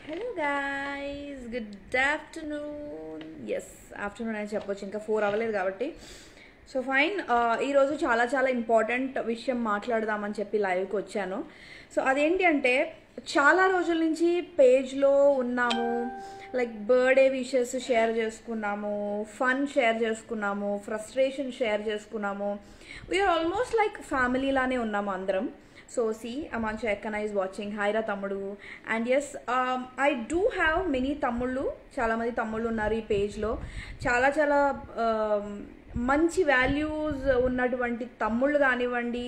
Hello guys, good afternoon. Yes, afternoon అని చెప్పొచ్చు, ఇంకా 4 అవ్వలేదు కాబట్టి. సో ఫైన్, ఈరోజు చాలా చాలా ఇంపార్టెంట్ విషయం మాట్లాడదామని చెప్పి లైవ్కి వచ్చాను. సో అదేంటి అంటే, చాలా రోజుల నుంచి పేజ్లో ఉన్నాము, లైక్ బర్త్డే విషెస్ షేర్ చేసుకున్నాము, ఫన్ షేర్ చేసుకున్నాము, ఫ్రస్ట్రేషన్ షేర్ చేసుకున్నాము. వీఆర్ ఆల్మోస్ట్ లైక్ ఫ్యామిలీ లానే ఉన్నాము అందరం. So see, Amancha Ekkana is watching. Hi ra tammudu. And yes, I do have many tammulu. Chala mandi tammulu unnaru ee page lo. Chala chala manchi values ఉన్నటువంటి తమ్ముళ్ళు కానివ్వండి,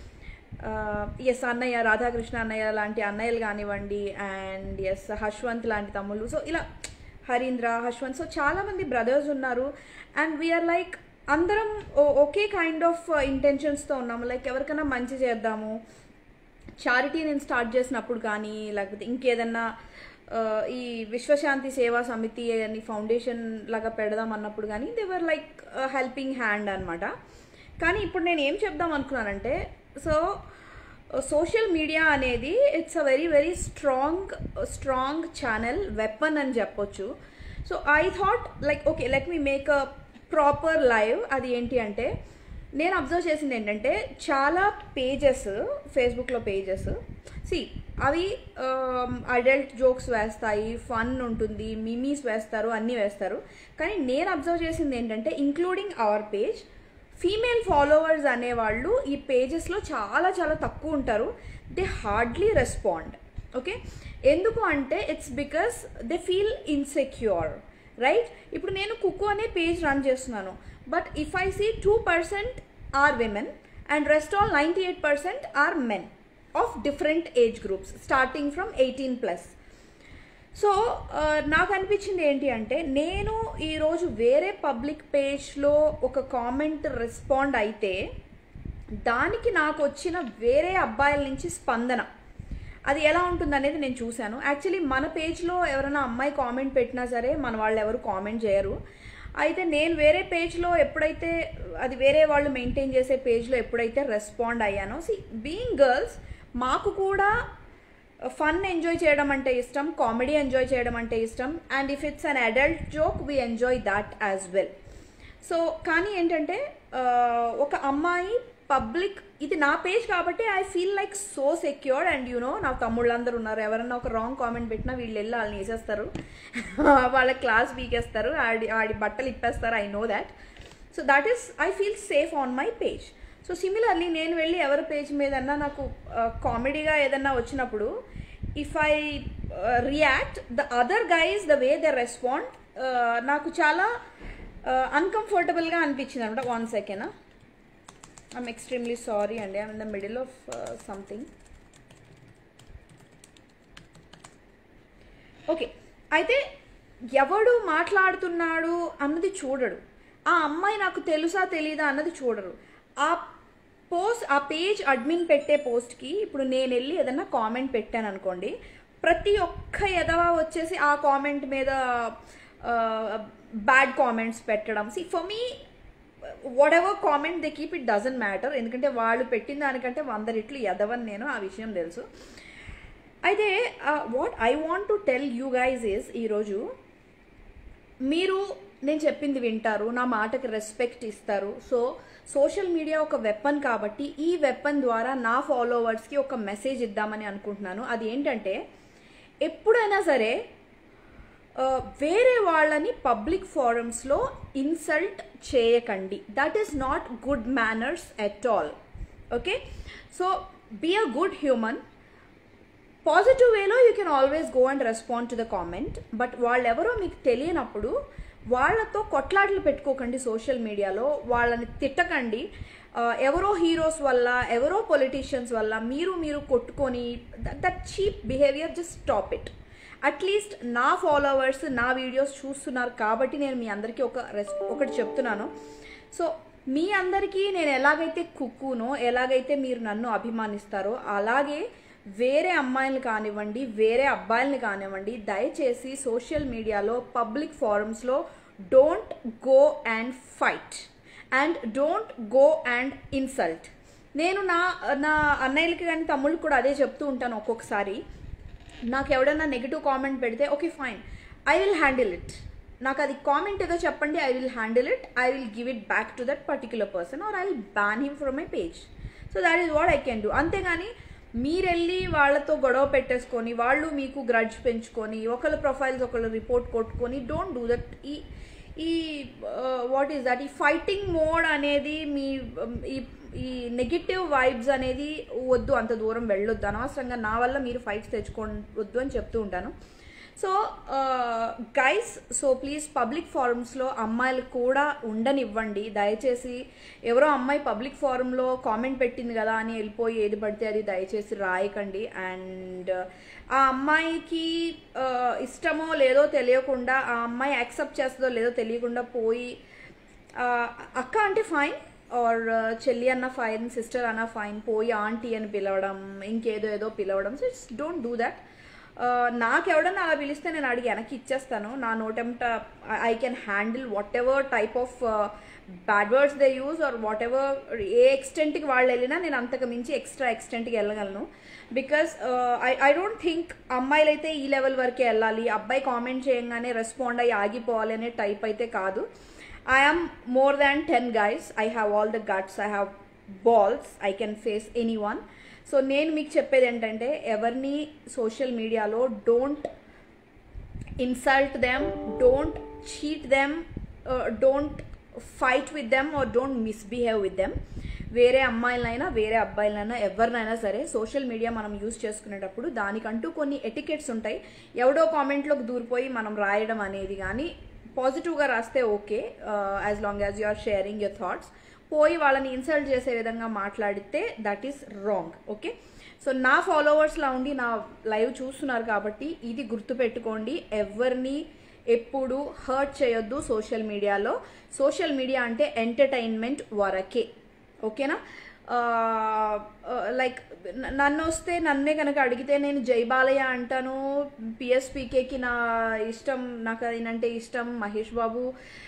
yes అన్నయ్య రాధాకృష్ణ అన్నయ్య లాంటి అన్నయ్యలు కానివ్వండి, అండ్ ఎస్ హశ్వంత్ లాంటి తమ్ముళ్ళు. సో ఇలా హరీంద్ర, హశ్వంత్, సో చాలామంది బ్రదర్స్ ఉన్నారు. అండ్ వీఆర్ లైక్ అందరం ఒకే కైండ్ ఆఫ్ ఇంటెన్షన్స్తో ఉన్నాము. లైక్ ఎవరికైనా మంచి చేద్దాము, చారిటీ నేను స్టార్ట్ చేసినప్పుడు కానీ, లేకపోతే ఇంకేదన్నా ఈ విశ్వశాంతి సేవా సమితి అని ఫౌండేషన్ లాగా పెడదాం అన్నప్పుడు కానీ, దేవర్ లైక్ హెల్పింగ్ హ్యాండ్ అనమాట. కానీ ఇప్పుడు నేను ఏం చెప్దాం అనుకున్నానంటే, సో సోషల్ మీడియా అనేది it's a very very strong channel, weapon అని చెప్పొచ్చు. So I thought like okay, let me make a proper live. అది ఏంటి అంటే, నేను అబ్జర్వ్ చేసింది ఏంటంటే, చాలా పేజెస్, ఫేస్బుక్లో పేజెస్ అవి అడల్ట్ జోక్స్ వేస్తాయి, ఫన్ ఉంటుంది, మిమీస్ వేస్తారు, అన్నీ వేస్తారు. కానీ నేను అబ్జర్వ్ చేసింది ఏంటంటే, including our page, female followers అనేవాళ్ళు ఈ పేజెస్లో చాలా చాలా తక్కువ ఉంటారు. They hardly respond. ఓకే, ఎందుకు అంటే it's because they feel insecure, right? ఇప్పుడు నేను కుక్కు అనే పేజ్ రన్ చేస్తున్నాను, but if I see 2% are women and rest all 98% are men of different age groups starting from 18+. So నాకు అనిపించింది ఏంటి అంటే, నేను ఈరోజు వేరే పబ్లిక్ పేజ్లో ఒక కామెంట్ రెస్పాండ్ అయితే దానికి నాకు వచ్చిన వేరే అబ్బాయిల నుంచి స్పందన అది ఎలా ఉంటుంది అనేది నేను చూశాను. యాక్చువల్లీ మన పేజ్లో ఎవరైనా అమ్మాయి కామెంట్ పెట్టినా సరే మన వాళ్ళు ఎవరు కామెంట్ చేయరు. అయితే నేను వేరే పేజ్లో ఎప్పుడైతే, అది వేరే వాళ్ళు మెయింటైన్ చేసే పేజ్లో ఎప్పుడైతే రెస్పాండ్ అయ్యానో, బీయింగ్ గర్ల్స్ మాకు కూడా ఫన్ ఎంజాయ్ చేయడం అంటే ఇష్టం, కామెడీ ఎంజాయ్ చేయడం అంటే ఇష్టం, and if it's an adult joke we enjoy that as well. So కానీ ఏంటంటే, ఒక అమ్మాయి పబ్లిక్, ఇది నా పేజ్ కాబట్టి I feel like so secured. And you know, నా తమ్ముళ్ళందరూ ఉన్నారు, ఎవరన్నా ఒక రాంగ్ కామెంట్ పెట్టినా వీళ్ళు వెళ్ళి వాళ్ళని వేసేస్తారు, వాళ్ళ క్లాస్ పీకేస్తారు, ఆడి బట్టలు ఇప్పేస్తారు. I know that. So that is, I feel safe on my page. So similarly నేను వెళ్ళి ఎవరి పేజ్ మీదన్నా నాకు కామెడీగా ఏదన్నా వచ్చినప్పుడు, if I react the other guys the way they respond, నాకు చాలా అన్కంఫర్టబుల్గా అనిపించింది అనమాట. 1 second, I'm extremely sorry and I'm in the middle of something. Okay, అయితే ఎవడు మాట్లాడుతున్నాడు అన్నది చూడడు, ఆ అమ్మాయి నాకు తెలుసా తెలీదా అన్నది చూడరు. ఆ పేజ్ అడ్మిన్ పెట్టే పోస్ట్కి ఇప్పుడు నేను వెళ్ళి ఏదన్నా కామెంట్ పెట్టాను అనుకోండి, ప్రతి ఒక్క ఎదవా వచ్చేసి ఆ కామెంట్ మీద బ్యాడ్ కామెంట్స్ పెట్టడం. For me whatever comment they keep, it doesn't matter. ఎందుకంటే వాళ్ళు పెట్టిన దానికంటే 100 రెట్లు ఎదవని నేను, ఆ విషయం తెలుసు. అయితే what I want to tell you guys is, ఈరోజు మీరు నేను చెప్పింది వింటారు, నా మాటకి రెస్పెక్ట్ ఇస్తారు. సో సోషల్ మీడియా ఒక వెపన్ కాబట్టి ఈ వెపన్ ద్వారా నా ఫాలోవర్స్కి ఒక మెసేజ్ ఇద్దామని అనుకుంటున్నాను. అది ఏంటంటే, ఎప్పుడైనా సరే వేరే వాళ్ళని పబ్లిక్ ఫోరమ్స్లో ఇన్సల్ట్ చేయకండి. That is not good manners at all. Okay, so be a good human. Positive వేలో you can always go and respond to the comment. But వాళ్ళెవరో మీకు తెలియనప్పుడు వాళ్ళతో కొట్లాటలు పెట్టుకోకండి సోషల్ మీడియాలో, వాళ్ళని తిట్టకండి. ఎవరో హీరోస్ వల్ల, ఎవరో పొలిటీషియన్స్ వల్ల మీరు కొట్టుకొని, that cheap behaviour, just stop it. At least నా ఫాలోవర్స్ నా వీడియోస్ చూస్తున్నారు కాబట్టి నేను మీ అందరికీ ఒకటి చెప్తున్నాను. సో మీ అందరికీ నేను ఎలాగైతే కుక్కునో, ఎలాగైతే మీరు నన్ను అభిమానిస్తారో, అలాగే వేరే అమ్మాయిలు కానివ్వండి, వేరే అబ్బాయిలని కానివ్వండి, దయచేసి సోషల్ మీడియాలో పబ్లిక్ ఫోరమ్స్లో don't go and fight and don't go and insult. నేను నా అన్నయ్యలకి కానీ తమ్ముళ్ళకి కూడా అదే చెప్తూ ఉంటాను ఒక్కొక్కసారి. నాకు ఎవడన్నా నెగిటివ్ కామెంట్ పెడితే okay fine, I will handle it. నాకు అది కామెంట్ ఏదో చెప్పండి, I will handle it, I will give it back to that particular person or I will ban him from my page. So that is what I can do. అంతేగాని మీరెళ్ళి వాళ్ళతో గొడవ పెట్టేసుకొని వాళ్ళు మీకు గ్రడ్జ్ పెంచుకొని ఒకళ్ళ ప్రొఫైల్స్ ఒకళ్ళు రిపోర్ట్ కొట్టుకొని డోంట్ డూ దట్. ఈ వాట్ ఈస్ దట్, ఈ ఫైటింగ్ మోడ్ అనేది మీ ఈ నెగిటివ్ వైబ్స్ అనేది వద్దు, అంత దూరం వెళ్ళొద్దు. అనవసరంగా నా వల్ల మీరు ఫైట్స్ తెచ్చుకోవద్దు అని చెప్తూ ఉంటాను. So guys, so please public ఫారమ్స్లో అమ్మాయిలు కూడా ఉండనివ్వండి దయచేసి. ఎవరో అమ్మాయి పబ్లిక్ ఫారంలో కామెంట్ పెట్టింది కదా అని వెళ్ళిపోయి ఏది పడితే అది దయచేసి రాయకండి. అండ్ ఆ అమ్మాయికి ఇష్టమో లేదో తెలియకుండా, ఆ అమ్మాయి యాక్సెప్ట్ చేస్తుందో లేదో తెలియకుండా పోయి అక్క అంటే ఫైన్, ఆర్ చెల్లి అన్న ఫైన్, సిస్టర్ అన్న ఫైన్, పోయి ఆంటీ అని పిలవడం, ఇంకేదో ఏదో పిలవడం. So it's don't do that. నాకెవడన్నా అలా పిలిస్తే నేను అడిగి వెనక్కి ఇచ్చేస్తాను. నా నోటెంట I can handle whatever type of bad words they use or whatever. ఏ ఎక్స్టెంట్కి వాళ్ళు వెళ్ళినా నేను అంతకు మించి ఎక్స్ట్రా ఎక్స్టెంట్కి వెళ్ళగలను. బికాస్ ఐ డోంట్ థింక్ అమ్మాయిలు అయితే ఈ లెవెల్ వరకే వెళ్ళాలి, అబ్బాయి కామెంట్ చేయగానే రెస్పాండ్ అయ్యి ఆగిపోవాలి అనే టైప్ అయితే కాదు. I am more than 10 guys. I have all the guts. I have balls. I can face anyone. So నేను మీకు చెప్పేది ఏంటంటే, ఎవరిని సోషల్ మీడియాలో don't insult them, don't cheat them, don't fight with them or don't misbehave with them. వేరే అమ్మాయిలైనా వేరే అబ్బాయిలైనా ఎవరినైనా సరే సోషల్ మీడియా మనం యూజ్ చేసుకునేటప్పుడు దానికంటూ కొన్ని ఎటికెట్స్ ఉంటాయి. ఎవడో కామెంట్లోకి దూరిపోయి మనం రాయడం అనేది కానీ, పాజిటివ్గా రాస్తే okay, as long as you are sharing your thoughts. పోయి వాళ్ళని ఇన్సల్ట్ చేసే విధంగా మాట్లాడితే that is wrong. Okay, so నా ఫాలోవర్స్లా ఉండి నా లైవ్ చూస్తున్నారు కాబట్టి ఇది గుర్తుపెట్టుకోండి, ఎవరిని ఎప్పుడు హర్ట్ చేయొద్దు సోషల్ మీడియాలో. సోషల్ మీడియా అంటే ఎంటర్టైన్మెంట్ వరకే, ఓకేనా? లైక్ నన్ను వస్తే నన్నే కనుక అడిగితే నేను జై బాలయ్య అంటాను, పిఎస్పీకేకి నా ఇష్టం, నాకు ఆయనంటే ఇష్టం, మహేష్ బాబు,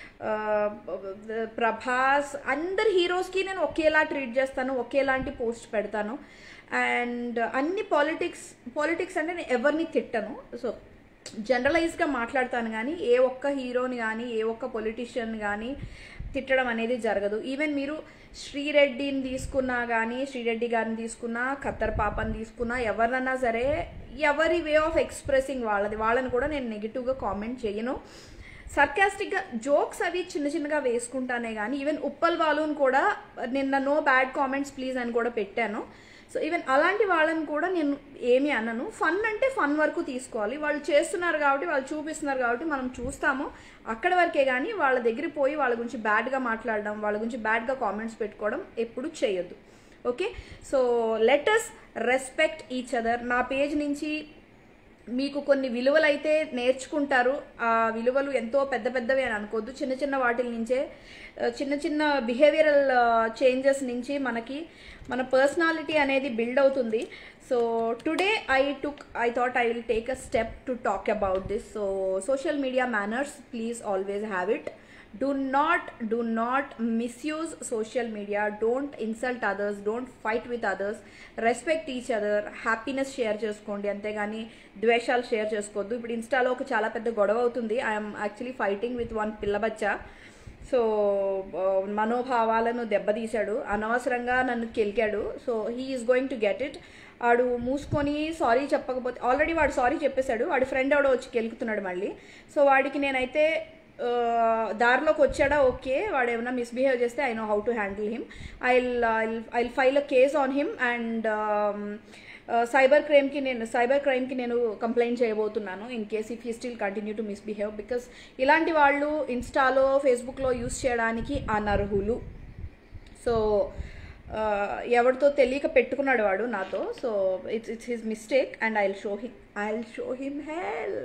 ప్రభాస్, అందరు హీరోస్కి నేను ఒకేలా ట్రీట్ చేస్తాను, ఒకేలాంటి పోస్ట్ పెడతాను. అండ్ అన్ని పాలిటిక్స్ అంటే నేను ఎవరిని తిట్టను. సో జనరలైజ్గా మాట్లాడతాను కానీ ఏ ఒక్క హీరోని కానీ ఏ ఒక్క పొలిటీషియన్ కానీ తిట్టడం అనేది జరగదు. ఈవెన్ మీరు శ్రీరెడ్డిని తీసుకున్నా కానీ, శ్రీరెడ్డి గారిని తీసుకున్నా, ఖత్తర్ పాపని తీసుకున్నా, ఎవరినన్నా సరే ఎవరి వే ఆఫ్ ఎక్స్ప్రెసింగ్ వాళ్ళని కూడా నేను నెగిటివ్గా కామెంట్ చేయను. సర్కాస్టిక్గా జోక్స్ అవి చిన్న చిన్నగా వేసుకుంటానే కానీ, ఈవెన్ ఉప్పల్ బాలుని కూడా నిన్న నో బ్యాడ్ కామెంట్స్ ప్లీజ్ అని కూడా పెట్టాను. సో ఈవెన్ అలాంటి వాళ్ళని కూడా నేను ఏమీ అనను. ఫన్ అంటే ఫన్ వరకు తీసుకోవాలి, వాళ్ళు చేస్తున్నారు కాబట్టి, వాళ్ళు చూపిస్తున్నారు కాబట్టి మనం చూస్తాము, అక్కడ వరకే. కానీ వాళ్ళ దగ్గర పోయి వాళ్ళ గురించి బ్యాడ్గా మాట్లాడడం, వాళ్ళ గురించి బ్యాడ్గా కామెంట్స్ పెట్టుకోవడం ఎప్పుడు చేయొద్దు. Okay, so let us respect each other. నా పేజ్ నుంచి మీకు కొన్ని విలువలు అయితే నేర్చుకుంటారు. ఆ విలువలు ఎంతో పెద్ద పెద్దవి అని అనుకోవద్దు, చిన్న చిన్న వాటిల నుంచే, చిన్న చిన్న బిహేవియరల్ చేంజెస్ నుంచి మనకి మన పర్సనాలిటీ అనేది బిల్డ్ అవుతుంది. So today I thought I will take a step to talk about this. So social media manners, please always have it. Do not misuse social media. Don't insult others, don't fight with others, respect each other, happiness share చేసుకోండి, అంతేగాని ద్వేషాలు share చేసుకోవద్దు. ఇప్పుడు ఇన్స్టాలో ఒక చాలా పెద్ద గొడవ అవుతుంది. I'm actually fighting with one పిల్లబచ్చా. సో మనోభావాలను దెబ్బతీశాడు, అనవసరంగా నన్ను కెలికాడు. So he is going to get it. వాడు మూసుకొని సారీ చెప్పకపోతే, ఆల్రెడీ వాడు సారీ చెప్పేశాడు, వాడి ఫ్రెండ్ ఎవడో వచ్చి కెలుకుతున్నాడు మళ్ళీ. సో వాడికి నేనైతే దారిలోకి వచ్చాడా ఓకే, వాడు ఏమైనా మిస్బిహేవ్ చేస్తే I know how to handle him. I'll file a case on him and cyber క్రైమ్కి నేను కంప్లైంట్ చేయబోతున్నాను in case if he still continue to misbehave. Because ఇలాంటి వాళ్ళు ఇన్స్టాలో ఫేస్బుక్లో యూస్ చేయడానికి అనర్హులు. సో ఎవరితో తెలియక పెట్టుకున్నాడు వాడు నాతో. So it's his mistake and I'll show him hell.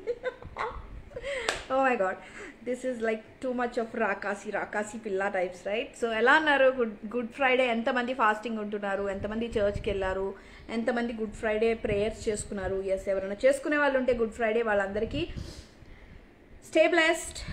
Oh my god, this is like too much of రాకాసి పిల్ల టైప్స్, రైట్? సో ఎలా అన్నారు? గుడ్ ఫ్రైడే ఎంతమంది ఫాస్టింగ్ ఉంటున్నారు, ఎంతమంది చర్చ్కి వెళ్ళారు, ఎంతమంది గుడ్ ఫ్రైడే ప్రేయర్స్ చేసుకున్నారు? ఎస్, ఎవరైనా చేసుకునే వాళ్ళు ఉంటే గుడ్ ఫ్రైడే వాళ్ళందరికీ stay blessed.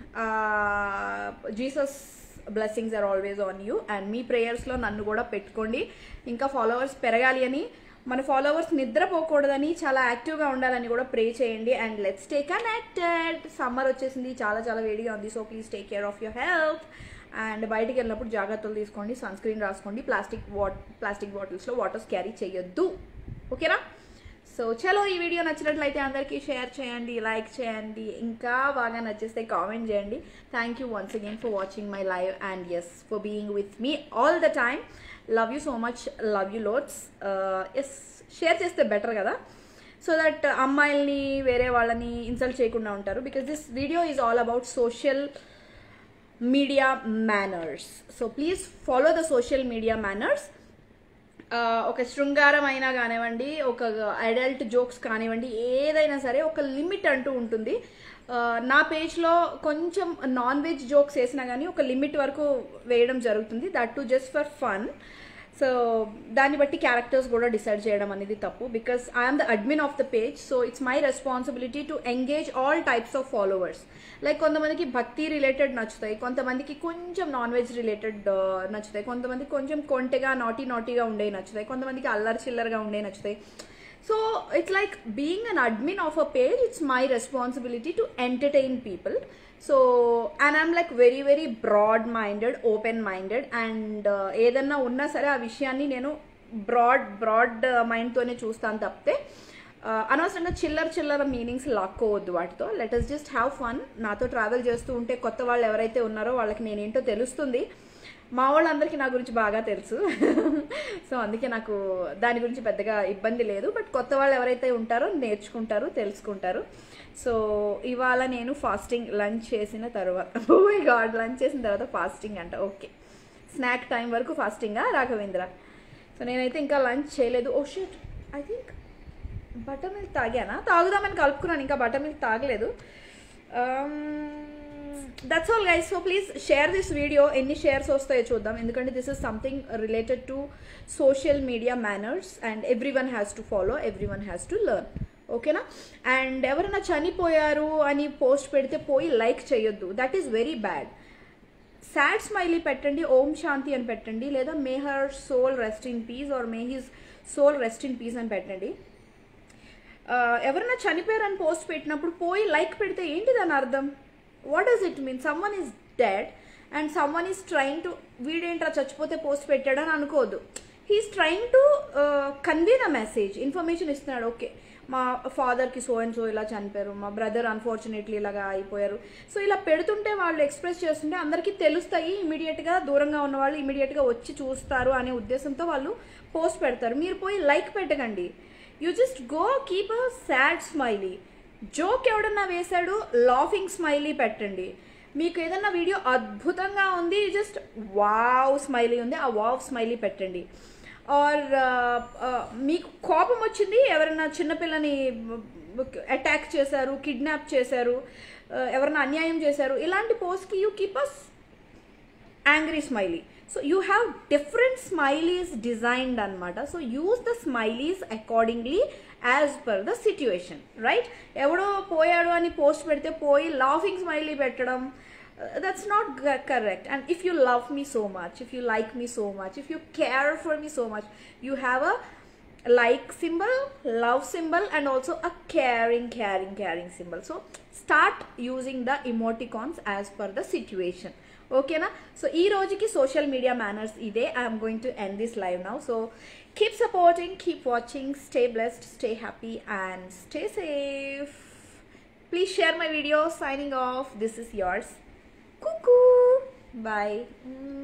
Jesus blessings are always on you. And మీ ప్రేయర్స్లో నన్ను కూడా పెట్టుకోండి, ఇంకా ఫాలోవర్స్ పెరగాలి అని మన ఫాలోవర్స్ నిద్రపోకూడదని, చాలా యాక్టివ్గా ఉండాలని కూడా ప్రే చేయండి. And let's stay connected. Summer వచ్చేసింది, చాలా చాలా వేడిగా ఉంది. So please take care of your health. And బయటికి వెళ్ళినప్పుడు జాగ్రత్తలు తీసుకోండి, సన్ స్క్రీన్ రాసుకోండి, ప్లాస్టిక్ బాటిల్స్లో వాటర్స్ క్యారీ చేయొద్దు. ఓకేనా? సో చలో, ఈ వీడియో నచ్చినట్లయితే అందరికీ షేర్ చేయండి, లైక్ చేయండి, ఇంకా బాగా నచ్చిస్తే కామెంట్ చేయండి. Thank you once again for watching my live and yes for being with me all the time. Love you so much, love you loads. Yes, share చేస్తే బెటర్ కదా, సో దట్ అమ్మాయిల్ని వేరే వాళ్ళని ఇన్సల్ట్ చేయకుండా ఉంటారు. Because this video is all about social media manners. So please follow the social media manners. ఒక శృంగారం అయినా కానివ్వండి, ఒక అడల్ట్ జోక్స్ కానివ్వండి, ఏదైనా సరే ఒక లిమిట్ అంటూ ఉంటుంది. నా పేజ్లో కొంచెం నాన్ వెజ్ జోక్స్ వేసినా కానీ ఒక లిమిట్ వరకు వేయడం జరుగుతుంది, that to just for fun. So దాన్ని బట్టి క్యారెక్టర్స్ కూడా డిసైడ్ చేయడం అనేది తప్పు. Because I'm the admin of the page, so it's my responsibility to engage all types of followers. Like కొంతమందికి భక్తి రిలేటెడ్ నచ్చుతాయి, కొంతమందికి కొంచెం నాన్ వెజ్ రిలేటెడ్ నచ్చుతాయి, కొంతమందికి కొంచెం కొంటెగా నాటీగా ఉండే నచ్చుతాయి, కొంతమందికి అల్లరి చిల్లరగా ఉండే నచ్చుతాయి. So it's like being an admin of a page, it's my responsibility to entertain people. So and I'm like very very broad minded, open minded. And ఏదన్నా ఉన్నా సరే ఆ విషయాన్ని నేను బ్రాడ్ మైండ్తోనే చూస్తాను తప్పితే అనవసరంగా చిల్లర మీనింగ్స్ లాక్కోవద్దు వాటితో. Let us just have fun. నాతో ట్రావెల్ చేస్తూ ఉంటే కొత్త వాళ్ళు ఎవరైతే ఉన్నారో వాళ్ళకి నేనేంటో తెలుస్తుంది. మా వాళ్ళందరికీ నా గురించి బాగా తెలుసు. సో అందుకే నాకు దాని గురించి పెద్దగా ఇబ్బంది లేదు. బట్ కొత్త వాళ్ళు ఎవరైతే ఉంటారో నేర్చుకుంటారు, తెలుసుకుంటారు. సో ఇవాళ నేను ఫాస్టింగ్, లంచ్ చేసిన తర్వాత, ఓ మై గాడ్, లంచ్ చేసిన తర్వాత ఫాస్టింగ్ అంట. ఓకే, స్నాక్ టైం వరకు ఫాస్టింగా రాఘవేంద్ర? సో నేనైతే ఇంకా లంచ్ చేయలేదు. Oh shit, I think buttermilk తాగానా? తాగుదామని కలుపుకున్నాను, ఇంకా బటర్ మిల్క్ తాగలేదు. That's all guys. So please share this video. ఎన్ని షేర్స్ వస్తాయో చూద్దాం, ఎందుకంటే this is something related to social media manners and everyone has to follow, everyone has to learn. ఓకేనా? అండ్ ఎవరైనా చనిపోయారు అని post పెడితే పోయి లైక్ చేయొద్దు, that is very bad. Sad smiley పెట్టండి, ఓం శాంతి అని పెట్టండి, లేదా may her soul rest in peace or may his soul rest in peace అని పెట్టండి. ఎవరైనా చనిపోయారని పోస్ట్ పెట్టినప్పుడు పోయి లైక్ పెడితే ఏంటి దాని అర్థం? What does it mean? Someone is dead and someone is trying to, వీడేంట్రా చచ్చిపోతే పోస్ట్ పెట్టాడని అనుకోవద్దు. He is trying to convey the message, information ఇస్తున్నాడు. ఓకే, మా ఫాదర్కి సో అండ్ సో ఇలా చనిపోయారు, మా బ్రదర్ అన్ఫార్చునేట్లీ ఇలాగా అయిపోయారు. సో ఇలా పెడుతుంటే వాళ్ళు ఎక్స్ప్రెస్ చేస్తుంటే అందరికీ తెలుస్తాయి, ఇమీడియట్గా దూరంగా ఉన్న వాళ్ళు ఇమీడియట్గా వచ్చి చూస్తారు అనే ఉద్దేశంతో వాళ్ళు పోస్ట్ పెడతారు. మీరు పోయి లైక్ పెట్టకండి. You just go keep a sad smiley. Joke ఎవడన్నా వేశాడు, లాఫింగ్ స్మైలీ పెట్టండి. మీకు ఏదన్నా వీడియో అద్భుతంగా ఉంది, జస్ట్ వావ్ స్మైలీ ఉంది, ఆ వావ్ స్మైలీ పెట్టండి. ఆర్ మీకు కోపం వచ్చింది, ఎవరైనా చిన్నపిల్లని అటాక్ చేశారు, కిడ్నాప్ చేశారు, ఎవరైనా అన్యాయం చేశారు, ఇలాంటి పోస్ట్కి you keep us angry smiley. So you have different smileys designed అనమాట. So use the smileys accordingly as per the situation, right? ఎవడో పోయాడు అని పోస్ట్ పెడితే పోయి లాఫింగ్ స్మైలీ పెట్టడం, that's not correct. And if you love me so much, if you like me so much, if you care for me so much, you have a like symbol, love symbol, and also a caring symbol. So start using the emoticons as per the situation. Okay na? So ee rojiki social media manners ide. I am going to end this live now. So keep supporting, keep watching, stay blessed, stay happy, and stay safe. Please share my video. Signing off. This is yours. Cuckoo. Bye.